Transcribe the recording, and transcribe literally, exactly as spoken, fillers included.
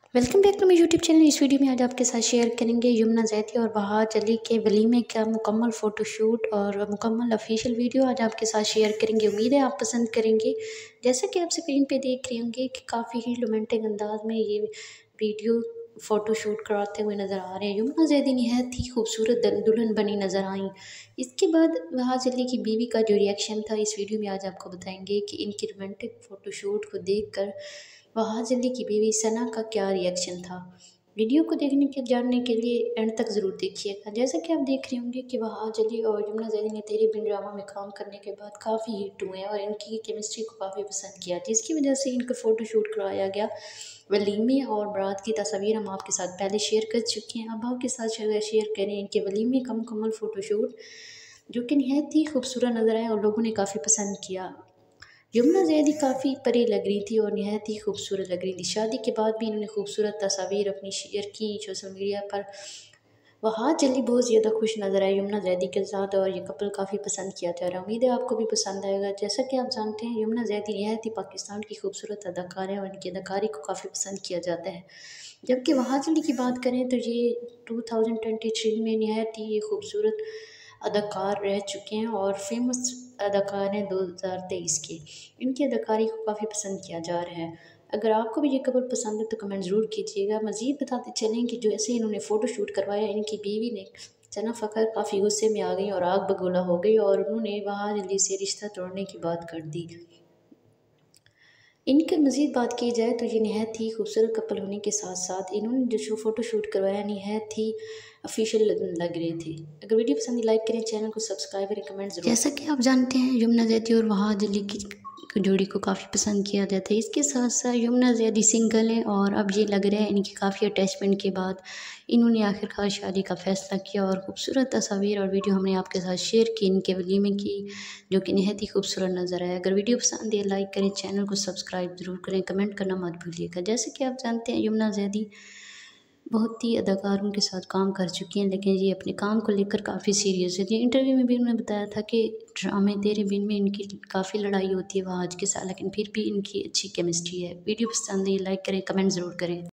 Welcome back to my YouTube channel. इस video में आज आपके साथ शेयर करेंगे यमुना ज़ैदी और बहार अली के वलीमे का मुकम्मल फ़ोटोशूट और मुकम्मल ऑफिशियल वीडियो आज आपके साथ शेयर करेंगे। उम्मीद है आप पसंद करेंगे। जैसा कि आप स्क्रीन पे देख रहे होंगे कि काफ़ी ही रोमांटिक अंदाज में ये वीडियो फ़ोटोशूट कराते हुए नज़र आ रहे हैं। यमुना ज़ैदी निहायत ही खूबसूरत दुल्हन बनी नज़र आई। इसके बाद बहार अली की बीवी का जो रिएक्शन था इस वीडियो में आज आपको बताएंगे कि इनकी रोमांटिक फ़ोटोशूट को देख कर बहार अली की बीवी सना का क्या रिएक्शन था। वीडियो को देखने के जानने के लिए एंड तक ज़रूर देखिएगा। जैसा कि आप देख रहे होंगे कि बहार अली और यमुना ज़ैदी ने तेरे बिन ड्रामा में काम करने के बाद काफ़ी हिट हुए हैं और इनकी केमिस्ट्री को काफ़ी पसंद किया, जिसकी वजह से इनका फ़ोटोशूट करवाया गया। वलीमे और बारात की तस्वीर हम आपके साथ पहले शेयर कर चुके हैं। अब आपके साथ शेयर करें इनके वलीमे का मुकम्मल फ़ोटोशूट, जो कि निहायत ही खूबसूरत नज़र आया और लोगों ने काफ़ी पसंद किया। यमुना ज़ैदी काफ़ी परी लग रही थी और निहायत ही खूबसूरत लग रही थी। शादी के बाद भी इन्होंने खूबसूरत तस्वीर अपनी शेयर की सोशल मीडिया पर। बहार अली बहुत ज़्यादा खुश नज़र आए यमुना ज़ैदी के साथ और ये कपल काफ़ी पसंद किया जा रहा है। उम्मीद है आपको भी पसंद आएगा। जैसा कि आप जानते हैं यमुना ज़ैदी निहायत ही पाकिस्तान की खूबसूरत अदाकार है और इनकी अदाकारी को काफ़ी पसंद किया जाता है। जबकि बहार अली की बात करें तो ये टू थाउजेंड ट्वेंटी थ्री में निहायत ही खूबसूरत अदाकार रह चुके हैं और फेमस अदाकार हैं दो हज़ार तेईस के। इनकी अदाकारी को काफ़ी पसंद किया जा रहा है। अगर आपको भी ये कपल पसंद है तो कमेंट ज़रूर कीजिएगा। मज़ीद बताते चलें कि जो ऐसे इन्होंने फ़ोटोशूट करवाया, इनकी बीवी ने सना फ़खर काफ़ी गुस्से में आ गई और आग बगोला हो गई और उन्होंने बहार अली से रिश्ता तोड़ने की बात कर दी। इनके मज़ीद बात की जाए तो ये निहायत ही खूबसूरत कपल होने के साथ साथ इन्होंने जो शो फ़ोटो शूट करवाया निहायत ही ऑफिशियल लग रही थी। अगर वीडियो पसंद लाइक करें, चैनल को सब्सक्राइब करें, कमेंट ज़रूर। जैसा कि आप जानते हैं यमुना ज़ैदी और बहार अली की जोड़ी को काफ़ी पसंद किया जाता है। इसके साथ साथ यमुना ज़ैदी सिंगल हैं और अब ये लग रहा है इनकी काफ़ी अटैचमेंट के बाद इन्होंने आखिरकार शादी का फ़ैसला किया और खूबसूरत तस्वीर और वीडियो हमने आपके साथ शेयर की इनके वलीमे की, जो कि निहायत ही खूबसूरत नज़र आया। अगर वीडियो पसंद है लाइक करें, चैनल को सब्सक्राइब ज़रूर करें, कमेंट करना मत भूलिएगा। जैसे कि आप जानते हैं यमुना ज़ैदी बहुत ही अदाकारों के साथ काम कर चुकी हैं, लेकिन ये अपने काम को लेकर काफ़ी सीरियस है। ये इंटरव्यू में भी उन्होंने बताया था कि ड्रामे तेरे बिन में इनकी काफ़ी लड़ाई होती है वहाँ आज के साथ, लेकिन फिर भी इनकी अच्छी केमिस्ट्री है। वीडियो पसंद है लाइक करें, कमेंट ज़रूर करें।